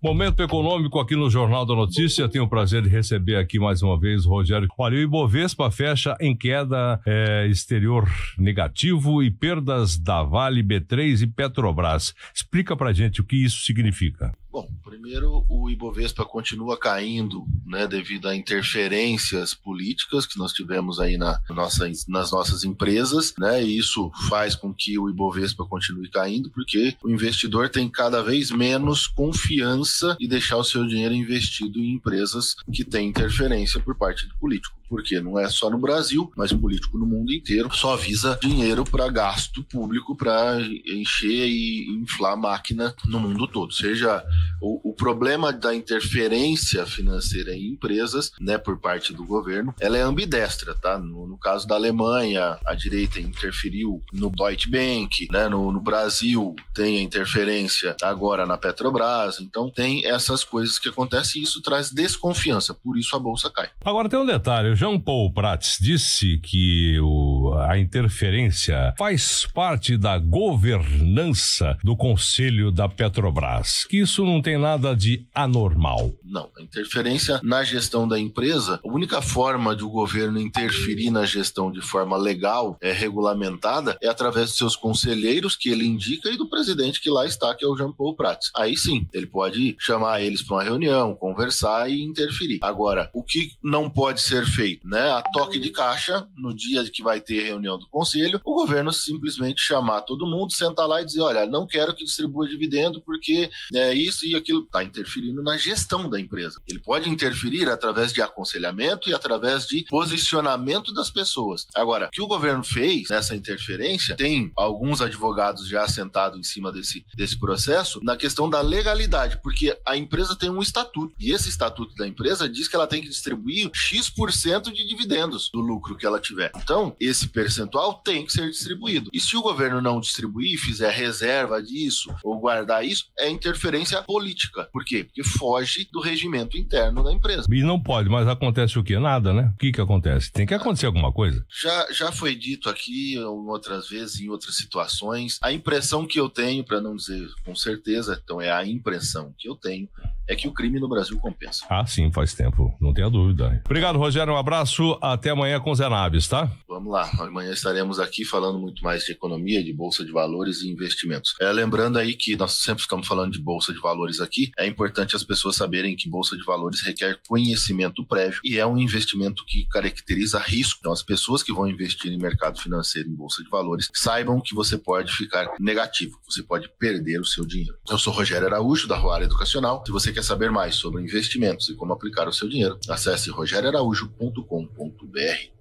Momento econômico aqui no Jornal da Notícia. Tenho o prazer de receber aqui mais uma vez o Rogério. Olha, o Ibovespa fecha em queda exterior negativo e perdas da Vale, B3 e Petrobras. Explica pra gente o que isso significa. Bom, primeiro o Ibovespa continua caindo, né, devido a interferências políticas que nós tivemos aí nas nossas empresas, né, e isso faz com que o Ibovespa continue caindo, porque o investidor tem cada vez menos confiança de deixar o seu dinheiro investido em empresas que têm interferência por parte do político. Porque não é só no Brasil, mas político no mundo inteiro só visa dinheiro para gasto público, para encher e inflar a máquina no mundo todo. Seja o problema da interferência financeira em empresas, né, por parte do governo, ela é ambidestra, tá? No caso da Alemanha, a direita interferiu no Deutsche Bank, né? No Brasil tem a interferência agora na Petrobras. Então tem essas coisas que acontecem e isso traz desconfiança, por isso a bolsa cai. Agora tem um detalhe, o Jean Paul Prats disse que a interferência faz parte da governança do Conselho da Petrobras, que isso não tem nada de anormal. Não, a interferência na gestão da empresa, a única forma de o governo interferir na gestão de forma legal, regulamentada, é através dos seus conselheiros que ele indica e do presidente que lá está, que é o Jean Paul Prats. Aí sim, ele pode chamar eles para uma reunião, conversar e interferir. Agora, o que não pode ser feito, né? A toque de caixa, no dia que vai ter reunião do conselho, o governo simplesmente chamar todo mundo, sentar lá e dizer, olha, não quero que distribua dividendo porque isso e aquilo está interferindo na gestão da empresa. Ele pode interferir através de aconselhamento e através de posicionamento das pessoas. Agora, o que o governo fez nessa interferência, tem alguns advogados já sentados em cima desse processo, na questão da legalidade, porque a empresa tem um estatuto, e esse estatuto da empresa diz que ela tem que distribuir X% de dividendos do lucro que ela tiver. Então, esse percentual tem que ser distribuído. E se o governo não distribuir, fizer reserva disso, ou guardar isso, é interferência política. Por quê? Porque foge do regimento interno da empresa. E não pode, mas acontece o quê? Nada, né? O que acontece? Tem que acontecer alguma coisa? Já foi dito aqui outras vezes, em outras situações. A impressão que eu tenho, para não dizer com certeza, então é a impressão que eu tenho, é que o crime no Brasil compensa. Ah, sim, faz tempo, não tenha dúvida. Obrigado, Rogério, um abraço, até amanhã com o Zé Naves, tá? Vamos lá, amanhã estaremos aqui falando muito mais de economia, de bolsa de valores e investimentos. Lembrando aí que nós sempre estamos falando de bolsa de valores aqui, é importante as pessoas saberem que bolsa de valores requer conhecimento prévio e é um investimento que caracteriza risco. Então as pessoas que vão investir em mercado financeiro, em bolsa de valores, saibam que você pode ficar negativo, você pode perder o seu dinheiro. Eu sou Rogério Araújo, da Roara Educacional. Se você quer saber mais sobre investimentos e como aplicar o seu dinheiro, acesse rogerioaraújo.com.br.